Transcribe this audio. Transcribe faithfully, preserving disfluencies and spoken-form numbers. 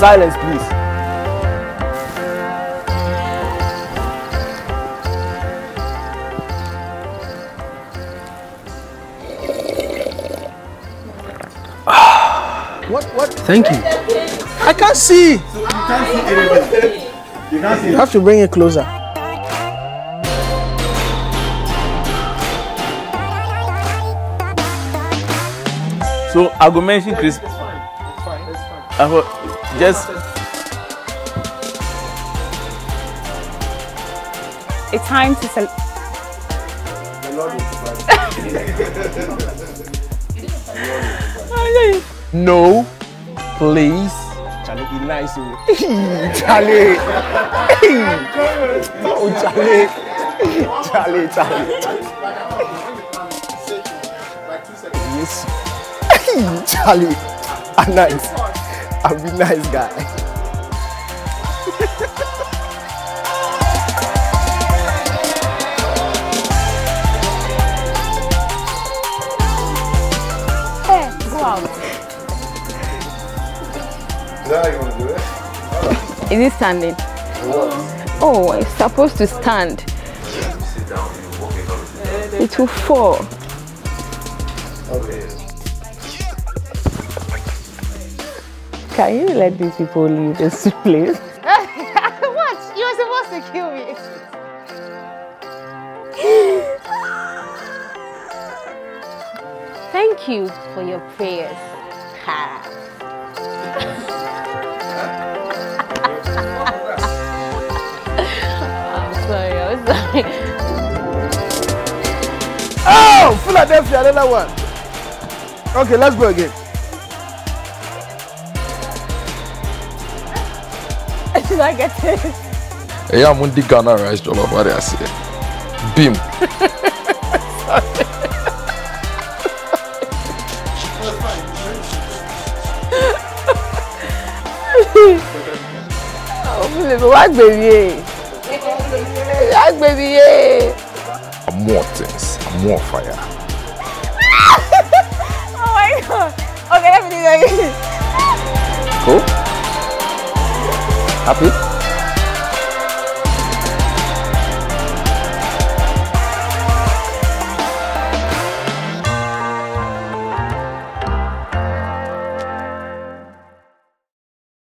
Silence, please. What? What? Thank you. I can't see. You can't see anything. You can't see. You have to bring it closer. So I go mention Chris. It's fine. It's fine. It's fine. I hope just. It's time to celebrate. No, please. Charlie, be nice. Charlie. Oh, Charlie. Charlie, Charlie. Yes. Charlie, I'm nice. I'll be nice guy. Hey, go out. Is that how you want to do it? Is it standing? What? Oh, it's supposed to stand. Sit down, you walk it over. It will fall. Okay. Can you let these people leave this place? What? You were supposed to kill me. Thank you for your prayers. Ha. I'm sorry, I'm sorry. Oh, Philadelphia, another one. Okay, let's go again. Should I get this? Yeah, I'm on the Ghana rice jollof. What do I say? Beam. What baby? What baby? I'm more things. I'm more fire. Oh my god. Okay, let me do that again. Cool? Happy?